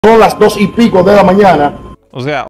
Son las 2:00 y pico de la mañana. O sea,